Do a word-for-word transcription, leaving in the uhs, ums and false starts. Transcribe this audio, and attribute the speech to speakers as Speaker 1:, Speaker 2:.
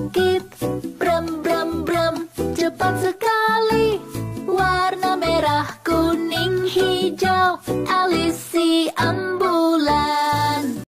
Speaker 1: sakit. Brem, brem, brem, cepat sekali. Warna merah, kuning, hijau. Alice si ambulan.